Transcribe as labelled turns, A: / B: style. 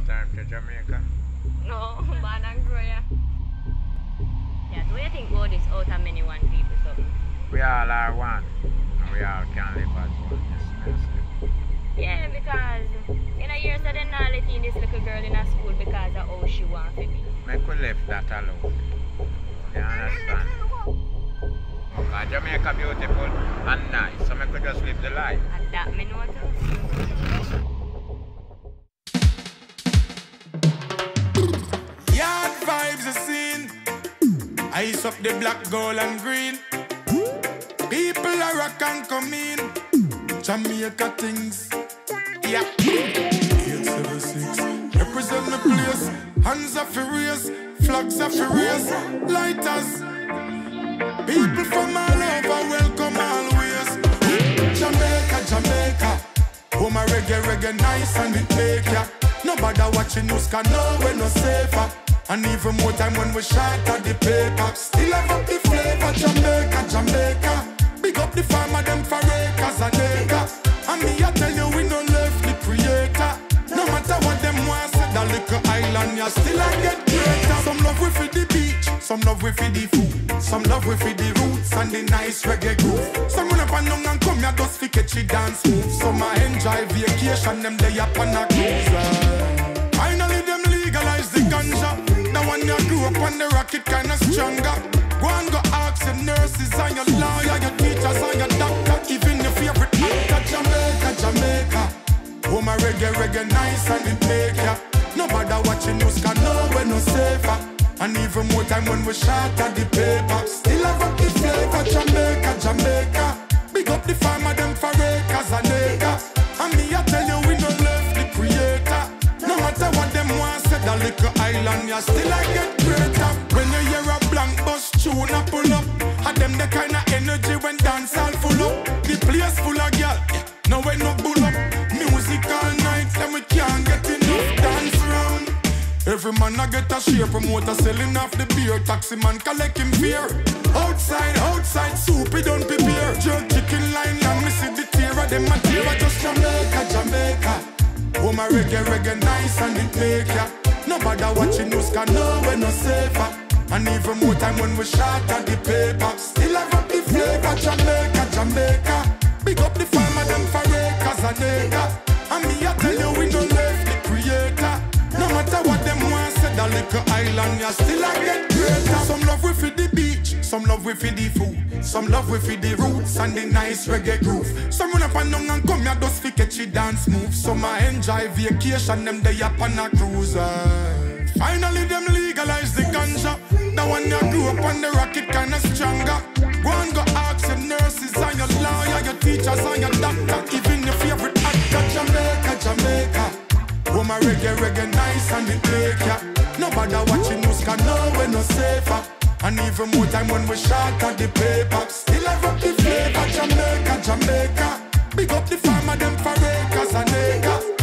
A: time to Jamaica?
B: No, born and grow, yeah. Yeah, do you think about this out of many one people something?
A: We all are one. And we all can live as one. Yes, yes.
B: Yeah, because in a year so they not letting this little girl in a school because of how she wants to be.
A: Make we left that alone. You understand? Because Jamaica beautiful and nice, so we could just live the life.
B: And that me know too.
C: Yard vibes are seen. Ice up the black, gold and green. People are rock and come in. Jamaica things. Yeah. 876. Represent the place. Hands are furious. Flags are furious. Lighters. People from all over welcome always. Jamaica, Jamaica. Oh my reggae nice and it make ya. Nobody watching news can know we're no safer. And even more time when we shot at the paper. Still have up the flavor, Jamaica, Jamaica. Big up the farmer, them for acres and acres. And me I tell you we no left the creator. No matter what them want, say that little island, you still I get greater. Some love we for the beach, some love we for the food. Some love we for the roots and the nice reggae groove. Some run up and down and come here just fi catch it dance move. Some I enjoy vacation, them day up on a cruise. Finally them legalize the ganja. Now when you grew up on the rocket kinda stronger. Go and go ask your nurses and your lawyer, your teachers and your doctor. Even your favorite actor, Jamaica, Jamaica. Oh my reggae nice and it make ya. Nobody watching news can know we're no safer. And even more time when we shot at the paper. Still have up the flavor, Jamaica, Jamaica. Big up the farmer, them for acres and acres. And me I tell you we no left the creator. No matter what them want, say that little island, you still I get greater. When you hear a blank bus tune a pull up, and them the kind of energy when dance all full up. The place full of girl, no way no bull up. Music all night, then we can't get enough dance round. Every man I get a share, promoter selling off the beer. Taxi man collecting beer. Outside, soup we don't prepare. Jerk chicken line and me see the tear of them a tear. Just Jamaica, Jamaica. Oh my reggae nice and it make ya. Nobody watching news can know we're no safer. And even more time when we shot at the paper. Still have up the flavor, Jamaica, Jamaica. Big up the farmer, them for acres and acres. And me I tell you we no left the creator. No matter what them want, say that little island, you still I get greater. Some love we for the beach, some love we for the food. Some love we for the roots and the nice reggae groove. Some run up and down and come here just fi catch it dance move. Some I enjoy vacation, them day up on a cruise. Finally them legalize the ganja. Now when you grew up on the rocket kinda stronger. Go and go ask your nurses and your lawyer, your teachers and your doctor. Even your favorite actor, Jamaica, Jamaica. Oh my reggae nice and it make ya. Nobody watching news can know we're no safer. And even more time when we shot at the paper. Still have up the flavor, Jamaica, Jamaica. Big up the farmer, them for acres and acres.